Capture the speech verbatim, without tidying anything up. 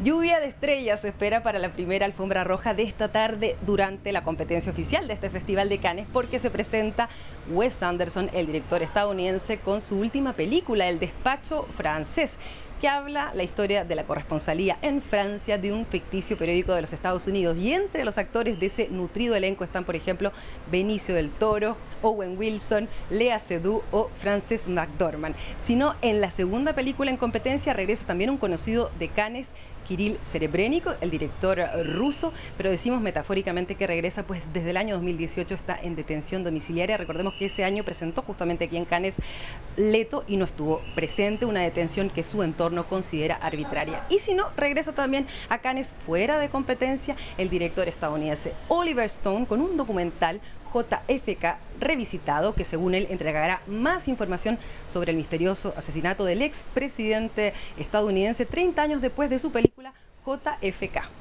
Lluvia de estrellas se espera para la primera alfombra roja de esta tarde durante la competencia oficial de este Festival de Cannes, porque se presenta Wes Anderson, el director estadounidense, con su última película, El despacho francés, que habla la historia de la corresponsalía en Francia de un ficticio periódico de los Estados Unidos. Y entre los actores de ese nutrido elenco están, por ejemplo, Benicio del Toro, Owen Wilson, Léa Seydoux o Frances McDormand. Sino en la segunda película en competencia regresa también un conocido de Cannes, Kirill Serebrennikov, el director ruso, pero decimos metafóricamente que regresa, pues desde el año dos mil dieciocho está en detención domiciliaria. Recordemos que ese año presentó justamente aquí en Cannes Leto y no estuvo presente, una detención que su entorno considera arbitraria. Y si no, regresa también a Cannes fuera de competencia el director estadounidense Oliver Stone con un documental J F K revisitado, que según él entregará más información sobre el misterioso asesinato del expresidente estadounidense treinta años después de su película J F K.